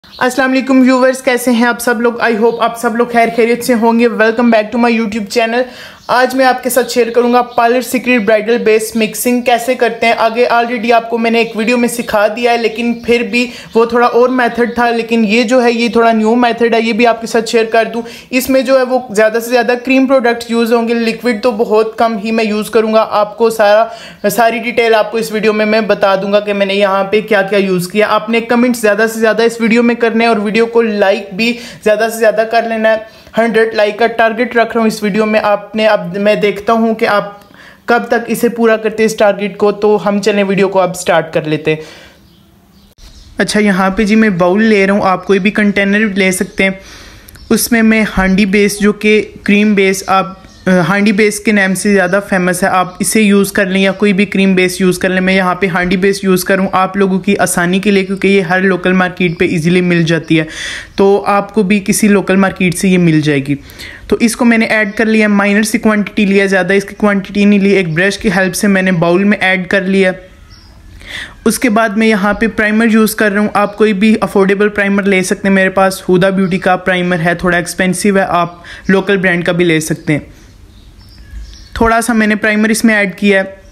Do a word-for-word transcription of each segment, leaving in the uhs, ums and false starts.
अस्सलाम वालेकुम व्यूवर्स, कैसे हैं आप सब लोग। आई होप आप सब लोग खैर खैरियत से होंगे। Welcome back to my YouTube channel. आज मैं आपके साथ शेयर करूंगा parlour secret bridal base mixing कैसे करते हैं। आगे ऑलरेडी आपको मैंने एक वीडियो में सिखा दिया है, लेकिन फिर भी वो थोड़ा और मेथड था, लेकिन ये जो है ये थोड़ा न्यू मेथड है, ये भी आपके साथ शेयर कर दूं। इसमें जो है वो ज़्यादा से ज़्यादा क्रीम प्रोडक्ट्स यूज़ होंगे, लिक्विड तो बहुत कम ही मैं यूज़ करूँगा। आपको सारा सारी डिटेल आपको इस वीडियो में मैं बता दूंगा कि मैंने यहाँ पर क्या क्या यूज़ किया। आपने कमेंट्स ज़्यादा से ज़्यादा इस वीडियो में करने और वीडियो को लाइक भी ज़्यादा से ज़्यादा कर लेना है। हंड्रेड लाइक का टारगेट रख रहा हूँ इस वीडियो में। आपने अब मैं देखता हूँ कि आप कब तक इसे पूरा करते हैं इस टारगेट को। तो हम चलें वीडियो को अब स्टार्ट कर लेते हैं। अच्छा, यहाँ पे जी मैं बाउल ले रहा हूँ, आप कोई भी कंटेनर ले सकते हैं। उसमें मैं हांडी बेस, जो कि क्रीम बेस, आप हांडी बेस के नाम से ज़्यादा फेमस है, आप इसे यूज़ कर लें या कोई भी क्रीम बेस यूज़ कर लें। मैं यहाँ पे हांडी बेस यूज़ करूँ आप लोगों की आसानी के लिए, क्योंकि ये हर लोकल मार्केट पे इजीली मिल जाती है, तो आपको भी किसी लोकल मार्केट से ये मिल जाएगी। तो इसको मैंने ऐड कर लिया, माइनर सी क्वांटिटी लिया, ज़्यादा इसकी क्वांटिटी नहीं ली। एक ब्रश की हेल्प से मैंने बाउल में ऐड कर लिया। उसके बाद मैं यहाँ पे प्राइमर यूज़ कर रहा हूँ। आप कोई भी अफोर्डेबल प्राइमर ले सकते हैं। मेरे पास हुदा ब्यूटी का प्राइमर है, थोड़ा एक्सपेंसिव है, आप लोकल ब्रांड का भी ले सकते हैं। थोड़ा सा मैंने प्राइमर इसमें ऐड किया है।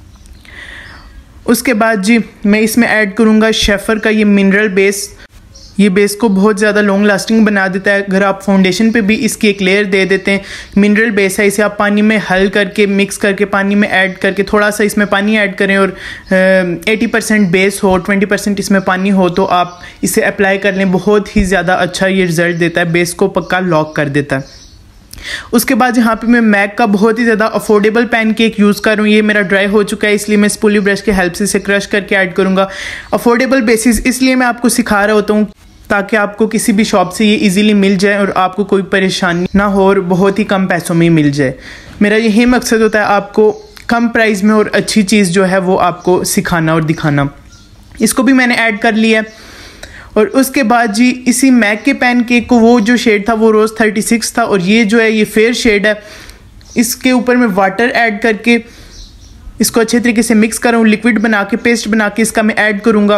उसके बाद जी मैं इसमें ऐड करूँगा शेफर का ये मिनरल बेस। ये बेस को बहुत ज़्यादा लॉन्ग लास्टिंग बना देता है। अगर आप फाउंडेशन पे भी इसकी एक लेयर दे देते हैं, मिनरल बेस है, इसे आप पानी में हल करके मिक्स करके पानी में ऐड करके थोड़ा सा इसमें पानी ऐड करें और एटी परसेंट बेस हो, ट्वेंटी परसेंट इसमें पानी हो, तो आप इसे अप्लाई कर लें। बहुत ही ज़्यादा अच्छा ये रिज़ल्ट देता है, बेस को पक्का लॉक कर देता है। उसके बाद यहाँ पे मैं मैक का बहुत ही ज़्यादा अफोर्डेबल पैनकेक यूज़ कर रहा हूँ। ये मेरा ड्राई हो चुका है, इसलिए मैं स्पूली ब्रश की हेल्प से इसे क्रश करके ऐड करूँगा। अफोर्डेबल बेसिस इसलिए मैं आपको सिखा रहा होता हूँ ताकि आपको किसी भी शॉप से ये इजीली मिल जाए और आपको कोई परेशानी ना हो और बहुत ही कम पैसों में मिल जाए। मेरा यही मकसद होता है, आपको कम प्राइस में और अच्छी चीज़ जो है वो आपको सिखाना और दिखाना। इसको भी मैंने ऐड कर लिया। और उसके बाद जी इसी मैक के पैनकेक को, वो जो शेड था वो रोज़ थर्टी सिक्स था और ये जो है ये फेयर शेड है। इसके ऊपर मैं वाटर ऐड करके इसको अच्छे तरीके से मिक्स कर रहा हूँ। लिक्विड बना के, पेस्ट बना के इसका मैं ऐड करूँगा।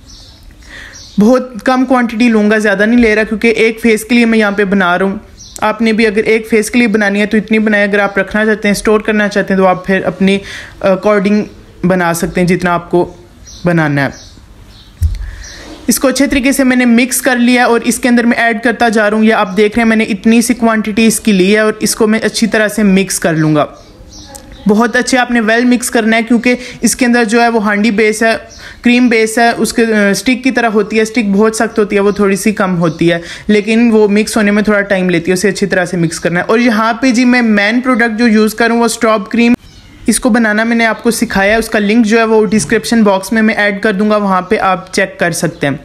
बहुत कम क्वांटिटी लूँगा, ज़्यादा नहीं ले रहा, क्योंकि एक फेस के लिए मैं यहाँ पे बना रहा हूँ। आपने भी अगर एक फेस के लिए बनानी है तो इतनी बनाए। अगर आप रखना चाहते हैं, स्टोर करना चाहते हैं, तो आप फिर अपनी अकॉर्डिंग बना सकते हैं जितना आपको बनाना है। इसको अच्छे तरीके से मैंने मिक्स कर लिया और इसके अंदर मैं ऐड करता जा रहा हूँ। ये आप देख रहे हैं मैंने इतनी सी क्वांटिटी इसकी ली है और इसको मैं अच्छी तरह से मिक्स कर लूँगा। बहुत अच्छे आपने वेल मिक्स करना है, क्योंकि इसके अंदर जो है वो हांडी बेस है, क्रीम बेस है, उसके स्टिक की तरह होती है। स्टिक बहुत सख्त होती है, वो थोड़ी सी कम होती है, लेकिन वो मिक्स होने में थोड़ा टाइम लेती है। उसे अच्छी तरह से मिक्स करना है। और यहाँ पे जी मैं मेन प्रोडक्ट जो यूज़ करूँ वो स्ट्रॉब क्रीम। इसको बनाना मैंने आपको सिखाया है, उसका लिंक जो है वो डिस्क्रिप्शन बॉक्स में मैं ऐड कर दूंगा, वहाँ पे आप चेक कर सकते हैं।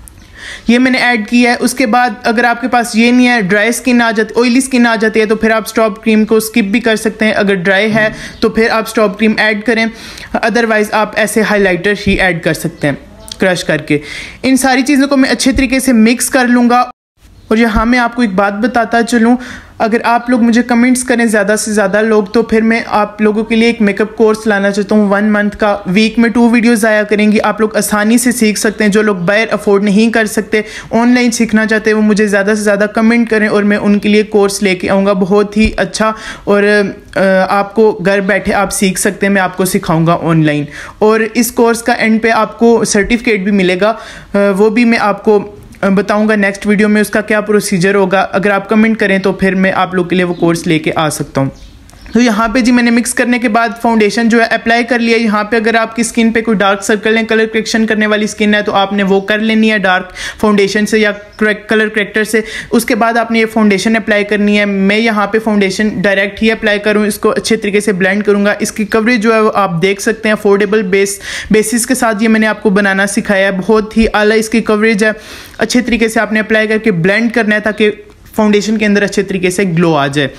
ये मैंने ऐड किया है। उसके बाद अगर आपके पास ये नहीं है, ड्राई स्किन आ जाती, ऑयली स्किन आ जाती है, तो फिर आप स्ट्रॉब क्रीम को स्किप भी कर सकते हैं। अगर ड्राई है तो फिर आप स्ट्रॉब क्रीम ऐड करें, अदरवाइज़ आप ऐसे हाइलाइटर ही ऐड कर सकते हैं क्रश करके। इन सारी चीज़ों को मैं अच्छे तरीके से मिक्स कर लूँगा। और यहाँ मैं आपको एक बात बताता चलूँ, अगर आप लोग मुझे कमेंट्स करें ज़्यादा से ज़्यादा लोग, तो फिर मैं आप लोगों के लिए एक मेकअप कोर्स लाना चाहता हूँ वन मंथ का। वीक में टू वीडियोज़ आया करेंगी, आप लोग आसानी से सीख सकते हैं। जो लोग बाहर अफोर्ड नहीं कर सकते, ऑनलाइन सीखना चाहते हैं, वो मुझे ज़्यादा से ज़्यादा कमेंट करें और मैं उनके लिए कोर्स लेके आऊँगा, बहुत ही अच्छा। और आपको घर बैठे आप सीख सकते हैं, मैं आपको सिखाऊँगा ऑनलाइन। और इस कोर्स का एंड पे आपको सर्टिफिकेट भी मिलेगा, वो भी मैं आपको बताऊंगा नेक्स्ट वीडियो में उसका क्या प्रोसीजर होगा। अगर आप कमेंट करें तो फिर मैं आप लोग के लिए वो कोर्स लेके आ सकता हूँ। तो यहाँ पे जी मैंने मिक्स करने के बाद फाउंडेशन जो है अप्लाई कर लिया। यहाँ पे अगर आपकी स्किन पे कोई डार्क सर्कल है, कलर करेक्शन करने वाली स्किन है, तो आपने वो कर लेनी है डार्क फाउंडेशन से या कलर करेक्टर से। उसके बाद आपने ये फाउंडेशन अप्लाई करनी है। मैं यहाँ पे फाउंडेशन डायरेक्ट ही अप्लाई करूँ, इसको अच्छे तरीके से ब्लेंड करूँगा। इसकी कवरेज जो है वो आप देख सकते हैं, अफोर्डेबल बेस बेसिस के साथ ये मैंने आपको बनाना सिखाया है। बहुत ही आला इसकी कवरेज है। अच्छे तरीके से आपने अप्लाई करके ब्लेंड करना है ताकि फाउंडेशन के अंदर अच्छे तरीके से ग्लो आ जाए।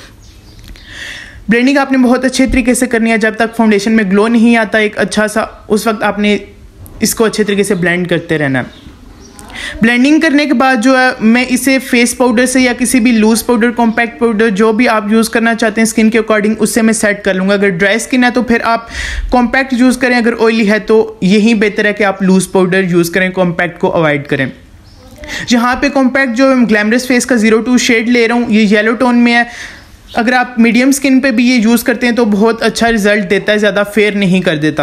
ब्लेंडिंग आपने बहुत अच्छे तरीके से करनी है, जब तक फाउंडेशन में ग्लो नहीं आता एक अच्छा सा, उस वक्त आपने इसको अच्छे तरीके से ब्लेंड करते रहना है। ब्लेंडिंग करने के बाद जो है मैं इसे फेस पाउडर से या किसी भी लूज पाउडर, कॉम्पैक्ट पाउडर, जो भी आप यूज़ करना चाहते हैं स्किन के अकॉर्डिंग, उससे मैं सेट कर लूँगा। अगर ड्राई स्किन है तो फिर आप कॉम्पैक्ट यूज़ करें, अगर ऑयली है तो यही बेहतर है कि आप लूज पाउडर यूज़ करें, कॉम्पैक्ट को अवॉइड करें। यहाँ पे कॉम्पैक्ट जो ग्लैमरस फेस का ज़ीरो टू शेड ले रहा हूँ, ये येलो टोन में है। अगर आप मीडियम स्किन पे भी ये यूज़ करते हैं तो बहुत अच्छा रिजल्ट देता है, ज़्यादा फेयर नहीं कर देता।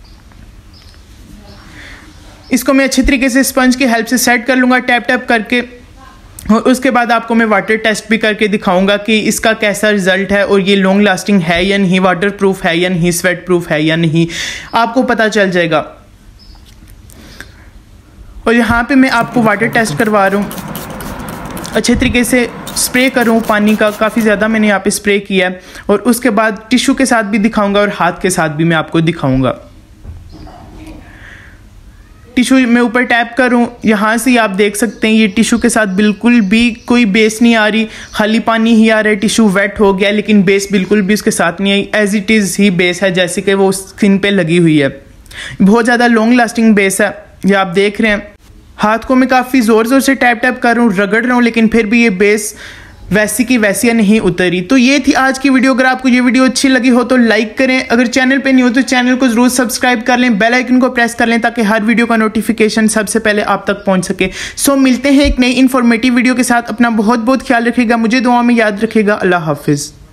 इसको मैं अच्छे तरीके से स्पंज की हेल्प से सेट कर लूँगा टैप टैप करके, और उसके बाद आपको मैं वाटर टेस्ट भी करके दिखाऊंगा कि इसका कैसा रिजल्ट है और ये लॉन्ग लास्टिंग है या नहीं, वाटर प्रूफ है या नहीं, स्वेट प्रूफ है या नहीं, आपको पता चल जाएगा। और यहाँ पे मैं आपको वाटर टेस्ट करवा रहा हूँ, अच्छे तरीके से स्प्रे करूँ पानी का, काफ़ी ज़्यादा मैंने यहाँ पे स्प्रे किया है। और उसके बाद टिश्यू के साथ भी दिखाऊंगा और हाथ के साथ भी मैं आपको दिखाऊंगा। टिश्यू में ऊपर टैप करूं, यहाँ से आप देख सकते हैं ये टिश्यू के साथ बिल्कुल भी कोई बेस नहीं आ रही, खाली पानी ही आ रहा है। टिश्यू वेट हो गया लेकिन बेस बिल्कुल भी उसके साथ नहीं आई, एज इट इज़ ही बेस है जैसे कि वो स्किन पे लगी हुई है। बहुत ज़्यादा लॉन्ग लास्टिंग बेस है, ये आप देख रहे हैं। हाथ को मैं काफ़ी ज़ोर ज़ोर से टैप टैप कर रहा हूँ, रगड़ रहा हूँ, लेकिन फिर भी ये बेस वैसी की वैसी नहीं उतरी। तो ये थी आज की वीडियो। अगर आपको ये वीडियो अच्छी लगी हो तो लाइक करें, अगर चैनल पे नहीं हो तो चैनल को जरूर सब्सक्राइब कर लें, बेल आइकन को प्रेस कर लें ताकि हर वीडियो का नोटिफिकेशन सबसे पहले आप तक पहुंच सके। सो मिलते हैं एक नई इन्फॉर्मेटिव वीडियो के साथ। अपना बहुत बहुत ख्याल रखिएगा, मुझे दुआ में याद रखिएगा। अल्लाह हाफिज़।